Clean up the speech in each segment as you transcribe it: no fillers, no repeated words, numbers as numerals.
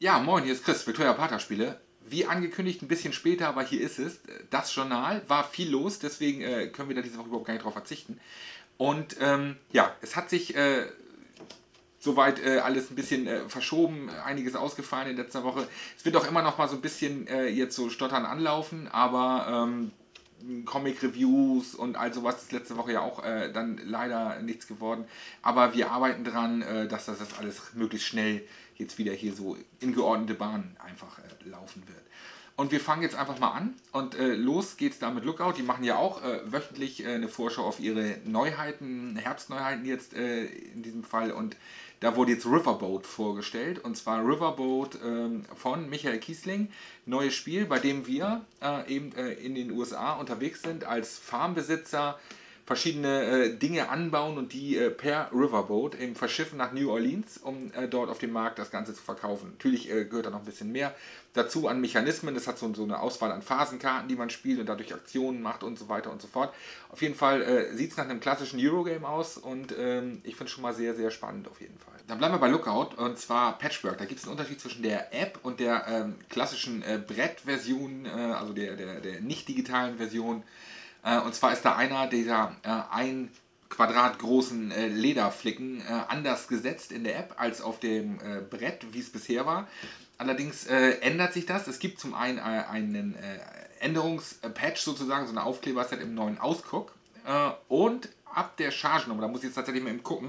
Ja, moin, hier ist Chris, Victoria Pater Spiele. Wie angekündigt, ein bisschen später, aber hier ist es. Das Journal war viel los, deswegen können wir da diese Woche überhaupt gar nicht drauf verzichten. Und ja, es hat sich soweit alles ein bisschen verschoben, einiges ausgefallen in letzter Woche. Es wird auch immer noch mal so ein bisschen jetzt so stottern anlaufen, aber Comic-Reviews und all sowas ist letzte Woche ja auch dann leider nichts geworden. Aber wir arbeiten dran, dass das alles möglichst schnell jetzt wieder hier so in geordnete Bahnen einfach laufen wird. Und wir fangen jetzt einfach mal an und los geht's da mit Lookout. Die machen ja auch wöchentlich eine Vorschau auf ihre Neuheiten, Herbstneuheiten jetzt in diesem Fall. Und da wurde jetzt Riverboat vorgestellt. Und zwar Riverboat von Michael Kiesling. Neues Spiel, bei dem wir eben in den USA unterwegs sind als Farmbesitzer, verschiedene Dinge anbauen und die per Riverboat eben verschiffen nach New Orleans, um dort auf dem Markt das Ganze zu verkaufen. Natürlich gehört da noch ein bisschen mehr dazu an Mechanismen. Es hat so eine Auswahl an Phasenkarten, die man spielt und dadurch Aktionen macht und so weiter und so fort. Auf jeden Fall sieht es nach einem klassischen Eurogame aus und ich finde es schon mal sehr, sehr spannend auf jeden Fall. Dann bleiben wir bei Lookout und zwar Patchwork. Da gibt es einen Unterschied zwischen der App und der klassischen Brettversion, also der nicht digitalen Version. Und zwar ist da einer dieser ein Quadrat großen Lederflicken anders gesetzt in der App als auf dem Brett, wie es bisher war. Allerdings ändert sich das. Es gibt zum einen einen Änderungspatch sozusagen, so eine Aufkleberset im neuen Ausguck. Und ab der Chargennummer, da muss ich jetzt tatsächlich mal eben gucken,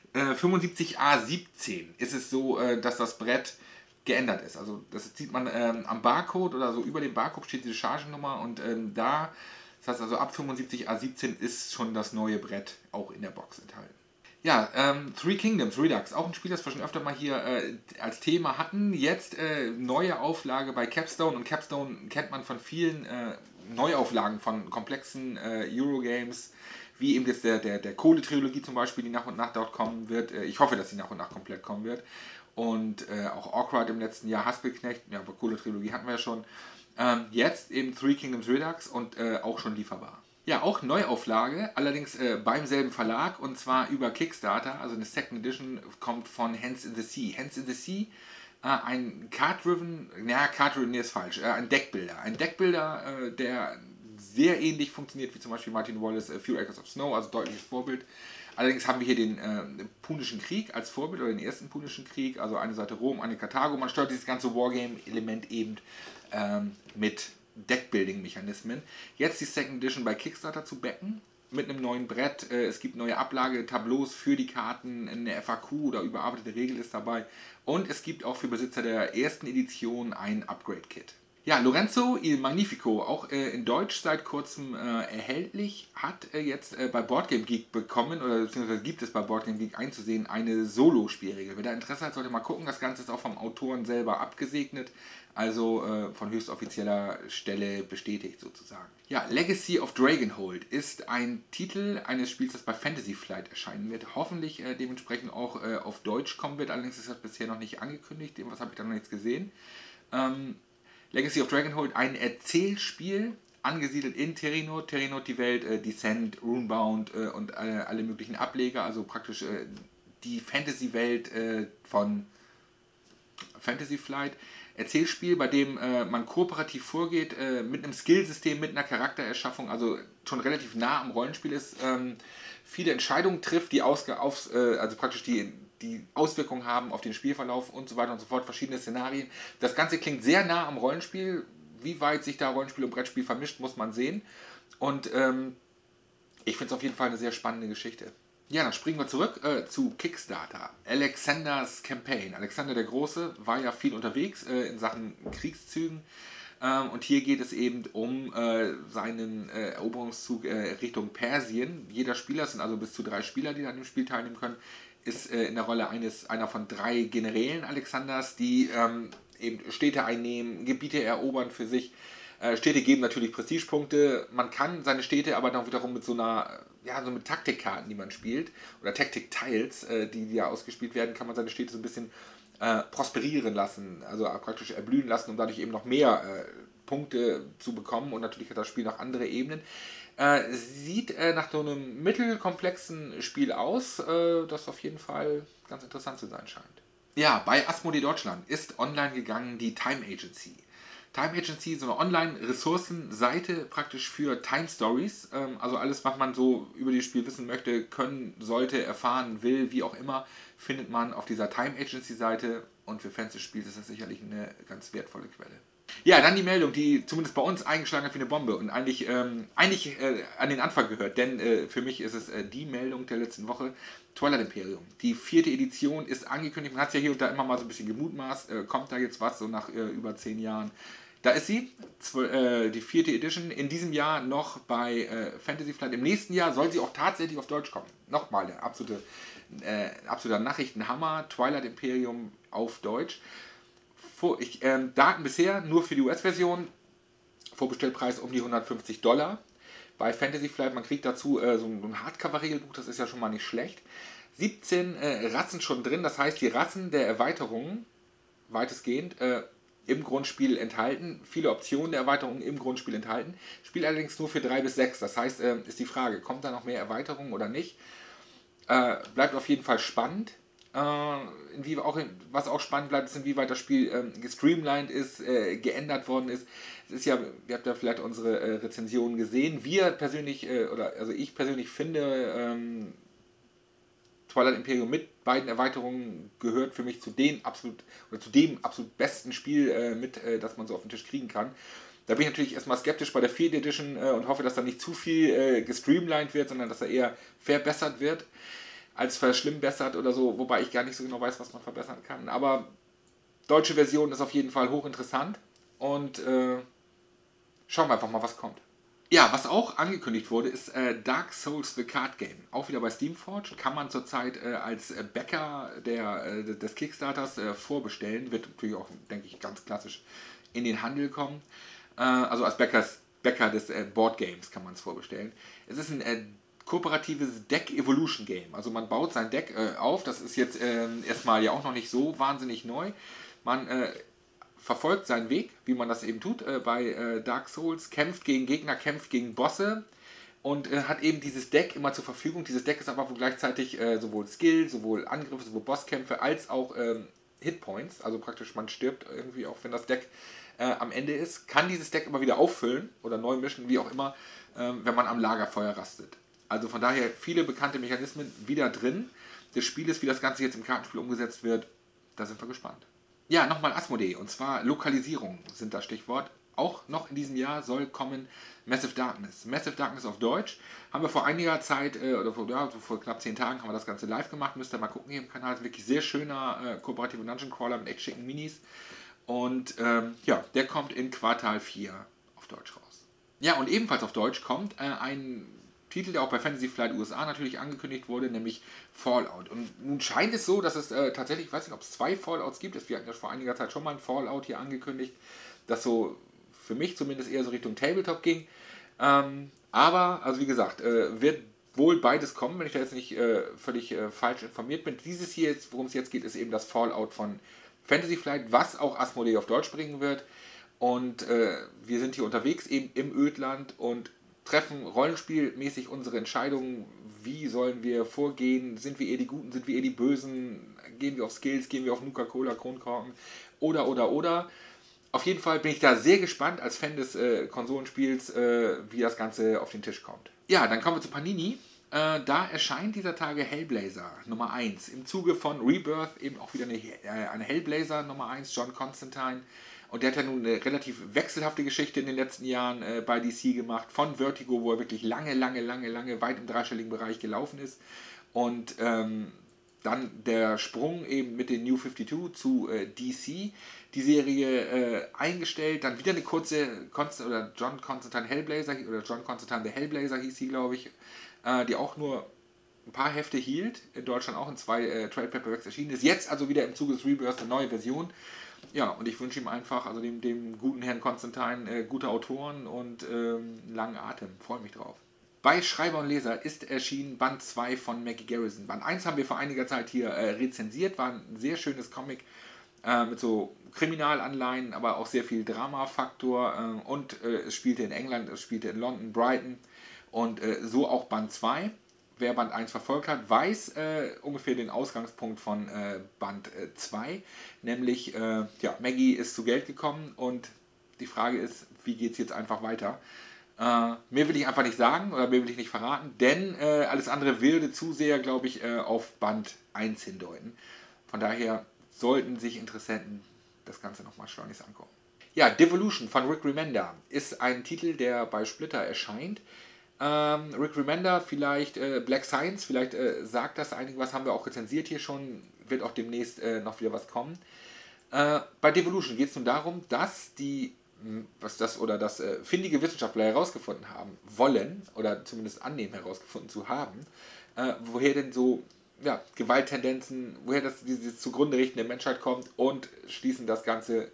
75A17 ist es so, dass das Brett geändert ist. Also das sieht man am Barcode oder so über dem Barcode steht diese Chargennummer und das heißt also ab 75A17 ist schon das neue Brett auch in der Box enthalten. Ja, Three Kingdoms Redux, auch ein Spiel, das wir schon öfter mal hier als Thema hatten. Jetzt neue Auflage bei Capstone und Capstone kennt man von vielen Neuauflagen von komplexen Eurogames, wie eben jetzt der Kohle-Trilogie zum Beispiel, die nach und nach dort kommen wird. Ich hoffe, dass sie nach und nach komplett kommen wird. Und auch Awkward im letzten Jahr, Haspelknecht, ja, aber Kohle-Trilogie hatten wir ja schon. Jetzt eben Three Kingdoms Redux und auch schon lieferbar. Ja, auch Neuauflage, allerdings beim selben Verlag und zwar über Kickstarter. Also eine Second Edition kommt von Hands in the Sea. Hands in the Sea, ein Card-Driven, Card-Driven, nee, ist falsch, ein Deckbuilder. Ein Deckbuilder, der sehr ähnlich funktioniert wie zum Beispiel Martin Wallace Few Acres of Snow, also deutliches Vorbild. Allerdings haben wir hier den Punischen Krieg als Vorbild oder den ersten Punischen Krieg, also eine Seite Rom, eine Karthago. Man steuert dieses ganze Wargame-Element eben mit Deckbuilding-Mechanismen. Jetzt die Second Edition bei Kickstarter zu backen mit einem neuen Brett. Es gibt neue Ablagetableaus für die Karten, eine FAQ oder überarbeitete Regel ist dabei. Und es gibt auch für Besitzer der ersten Edition ein Upgrade-Kit. Ja, Lorenzo Il Magnifico, auch in Deutsch seit kurzem erhältlich, hat jetzt bei Boardgame Geek bekommen, oder beziehungsweise gibt es bei Boardgame Geek einzusehen, eine Solo-Spielregel. Wer da Interesse hat, sollte mal gucken. Das Ganze ist auch vom Autoren selber abgesegnet, also von höchst offizieller Stelle bestätigt sozusagen. Ja, Legacy of Dragonhold ist ein Titel eines Spiels, das bei Fantasy Flight erscheinen wird. Hoffentlich dementsprechend auch auf Deutsch kommen wird, allerdings ist das bisher noch nicht angekündigt, was habe ich da noch nichts gesehen. Legacy of Dragonhold, ein Erzählspiel, angesiedelt in Terranort. Terranort, die Welt, Descent, Runebound und alle möglichen Ableger, also praktisch die Fantasy-Welt von Fantasy Flight. Erzählspiel, bei dem man kooperativ vorgeht, mit einem Skillsystem, mit einer Charaktererschaffung, also schon relativ nah am Rollenspiel ist, viele Entscheidungen trifft, die also praktisch die Auswirkungen haben auf den Spielverlauf und so weiter und so fort, verschiedene Szenarien. Das Ganze klingt sehr nah am Rollenspiel. Wie weit sich da Rollenspiel und Brettspiel vermischt, muss man sehen. Und ich finde es auf jeden Fall eine sehr spannende Geschichte. Ja, dann springen wir zurück zu Kickstarter. Alexander's Campaign. Alexander der Große war ja viel unterwegs in Sachen Kriegszügen. Und hier geht es eben um seinen Eroberungszug Richtung Persien. Jeder Spieler, es sind also bis zu 3 Spieler, die an dem Spiel teilnehmen können, ist in der Rolle einer von 3 Generälen Alexanders, die eben Städte einnehmen, Gebiete erobern für sich. Städte geben natürlich Prestigepunkte. Man kann seine Städte aber dann wiederum mit so mit Taktikkarten, die man spielt, oder Tactic-Tiles, die ja ausgespielt werden, kann man seine Städte so ein bisschen prosperieren lassen, also praktisch erblühen lassen, um dadurch eben noch mehr Punkte zu bekommen. Und natürlich hat das Spiel noch andere Ebenen. Sieht nach so einem mittelkomplexen Spiel aus, das auf jeden Fall ganz interessant zu sein scheint. Ja, bei Asmodee Deutschland ist online gegangen die Time Agency. Time Agency, so eine Online-Ressourcenseite praktisch für Time Stories. Also alles, was man so über das Spiel wissen möchte, können, sollte, erfahren will, wie auch immer, findet man auf dieser Time Agency-Seite. Und für Fans des Spiels ist das sicherlich eine ganz wertvolle Quelle. Ja, dann die Meldung, die zumindest bei uns eingeschlagen hat wie eine Bombe und eigentlich an den Anfang gehört, denn für mich ist es die Meldung der letzten Woche. Twilight Imperium. Die 4. Edition ist angekündigt. Man hat es ja hier und da immer mal so ein bisschen gemutmaßt. Kommt da jetzt was, so nach über 10 Jahren? Da ist sie, die 4. Edition. In diesem Jahr noch bei Fantasy Flight. Im nächsten Jahr soll sie auch tatsächlich auf Deutsch kommen. Nochmal der absoluter Nachrichtenhammer. Twilight Imperium auf Deutsch. Daten bisher nur für die US-Version. Vorbestellpreis um die $150. Bei Fantasy Flight, man kriegt dazu so ein Hardcover-Regelbuch, das ist ja schon mal nicht schlecht. 17 Rassen schon drin, das heißt die Rassen der Erweiterungen weitestgehend im Grundspiel enthalten. Viele Optionen der Erweiterungen im Grundspiel enthalten. Spiel allerdings nur für 3 bis 6. Das heißt, ist die Frage, kommt da noch mehr Erweiterungen oder nicht? Bleibt auf jeden Fall spannend. Was auch spannend bleibt, ist, inwieweit das Spiel gestreamlined ist, geändert worden ist. Es ist ja, ihr habt ja vielleicht unsere Rezensionen gesehen. Ich persönlich finde, Twilight Imperium mit beiden Erweiterungen gehört für mich zu dem absolut besten Spiel das man so auf den Tisch kriegen kann. Da bin ich natürlich erstmal skeptisch bei der 4. Edition und hoffe, dass da nicht zu viel gestreamlined wird, sondern dass er eher verbessert wird als verschlimmbessert oder so, wobei ich gar nicht so genau weiß, was man verbessern kann. Aber deutsche Version ist auf jeden Fall hochinteressant und schauen wir einfach mal, was kommt. Ja, was auch angekündigt wurde, ist Dark Souls The Card Game. Auch wieder bei Steamforge. Kann man zurzeit als Bäcker des Kickstarters vorbestellen. Wird natürlich auch, denke ich, ganz klassisch in den Handel kommen. Also als Bäcker des Boardgames kann man es vorbestellen. Es ist ein kooperatives Deck-Evolution-Game. Also man baut sein Deck auf. Das ist jetzt erstmal ja auch noch nicht so wahnsinnig neu. Man verfolgt seinen Weg, wie man das eben tut bei Dark Souls, kämpft gegen Gegner, kämpft gegen Bosse und hat eben dieses Deck immer zur Verfügung. Dieses Deck ist aber gleichzeitig sowohl Skill, sowohl Angriffe, sowohl Bosskämpfe als auch Hitpoints. Also praktisch man stirbt irgendwie auch, wenn das Deck am Ende ist. Kann dieses Deck immer wieder auffüllen oder neu mischen, wie auch immer, wenn man am Lagerfeuer rastet. Also von daher viele bekannte Mechanismen wieder drin. Des Spieles, wie das Ganze jetzt im Kartenspiel umgesetzt wird, da sind wir gespannt. Ja, nochmal Asmodee, und zwar Lokalisierung sind das Stichwort. Auch noch in diesem Jahr soll kommen Massive Darkness. Massive Darkness auf Deutsch haben wir vor einiger Zeit, vor knapp 10 Tagen haben wir das Ganze live gemacht. Müsst ihr mal gucken hier im Kanal. Ist wirklich sehr schöner kooperativer Dungeon Crawler mit echt schicken Minis. Und der kommt in Quartal 4 auf Deutsch raus. Ja, und ebenfalls auf Deutsch kommt ein Titel, der auch bei Fantasy Flight USA natürlich angekündigt wurde, nämlich Fallout. Und nun scheint es so, dass es tatsächlich, ich weiß nicht, ob es 2 Fallouts gibt. Wir hatten ja vor einiger Zeit schon mal ein Fallout hier angekündigt, das so für mich zumindest eher so Richtung Tabletop ging. Aber, also wie gesagt, wird wohl beides kommen, wenn ich da jetzt nicht völlig falsch informiert bin. Dieses hier, worum es jetzt geht, ist eben das Fallout von Fantasy Flight, was auch Asmodee auf Deutsch bringen wird. Und wir sind hier unterwegs eben im Ödland und treffen rollenspielmäßig unsere Entscheidungen. Wie sollen wir vorgehen? Sind wir eher die Guten? Sind wir eher die Bösen? Gehen wir auf Skills? Gehen wir auf Nuka-Cola, Kronkorken? Oder. Auf jeden Fall bin ich da sehr gespannt als Fan des Konsolenspiels, wie das Ganze auf den Tisch kommt. Ja, dann kommen wir zu Panini. Da erscheint dieser Tage Hellblazer Nummer 1. Im Zuge von Rebirth eben auch wieder eine Hellblazer Nummer 1, John Constantine. Und der hat ja nun eine relativ wechselhafte Geschichte in den letzten Jahren bei DC gemacht. Von Vertigo, wo er wirklich lange, weit im dreistelligen Bereich gelaufen ist. Und dann der Sprung eben mit den New 52 zu DC. Die Serie eingestellt. Dann wieder eine kurze John Constantine Hellblazer oder John Constantine the Hellblazer hieß sie, glaube ich. Die auch nur ein paar Hefte hielt. In Deutschland auch in 2 Trade Paperbacks erschienen ist. Jetzt also wieder im Zuge des Rebirths eine neue Version. Ja, und ich wünsche ihm einfach, also dem guten Herrn Constantine, gute Autoren und langen Atem. Freue mich drauf. Bei Schreiber und Leser ist erschienen Band 2 von Maggie Garrison. Band 1 haben wir vor einiger Zeit hier rezensiert. War ein sehr schönes Comic mit so Kriminalanleihen, aber auch sehr viel Drama-Faktor. Und es spielte in England, es spielte in London, Brighton. Und so auch Band 2. wer Band 1 verfolgt hat, weiß ungefähr den Ausgangspunkt von Band 2. Nämlich, ja, Maggie ist zu Geld gekommen und die Frage ist, wie geht es jetzt einfach weiter? Mehr will ich einfach nicht sagen oder mehr will ich nicht verraten, denn alles andere würde zu sehr, glaube ich, auf Band 1 hindeuten. Von daher sollten sich Interessenten das Ganze nochmal schleunigst angucken. Ja, Devolution von Rick Remender ist ein Titel, der bei Splitter erscheint. Rick Remender, vielleicht Black Science, vielleicht sagt das einigen was, haben wir auch rezensiert hier schon, wird auch demnächst noch wieder was kommen. Bei Devolution geht es nun darum, dass das findige Wissenschaftler herausgefunden haben wollen, oder zumindest annehmen herausgefunden zu haben, woher denn so Gewalttendenzen, woher dieses zugrunde richten der Menschheit kommt und schließen das Ganze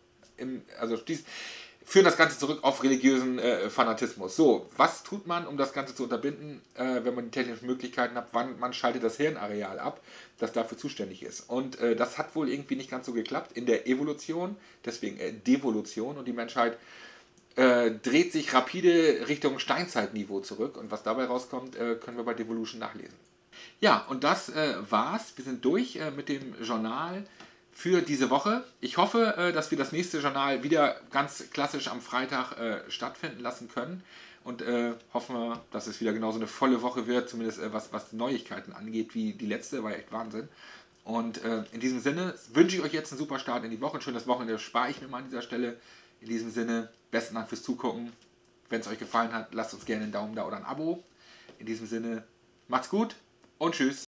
führen das Ganze zurück auf religiösen Fanatismus. So, was tut man, um das Ganze zu unterbinden, wenn man die technischen Möglichkeiten hat? Wann man schaltet das Hirnareal ab, das dafür zuständig ist? Und das hat wohl irgendwie nicht ganz so geklappt in der Evolution, deswegen Devolution, und die Menschheit dreht sich rapide Richtung Steinzeitniveau zurück. Und was dabei rauskommt, können wir bei Devolution nachlesen. Ja, und das war's. Wir sind durch mit dem Journal für diese Woche. Ich hoffe, dass wir das nächste Journal wieder ganz klassisch am Freitag stattfinden lassen können. Und hoffen wir, dass es wieder genauso eine volle Woche wird, zumindest was Neuigkeiten angeht, wie die letzte, war echt Wahnsinn. Und in diesem Sinne wünsche ich euch jetzt einen super Start in die Woche. Ein schönes Wochenende spare ich mir mal an dieser Stelle. In diesem Sinne, besten Dank fürs Zugucken. Wenn es euch gefallen hat, lasst uns gerne einen Daumen da oder ein Abo. In diesem Sinne, macht's gut und tschüss.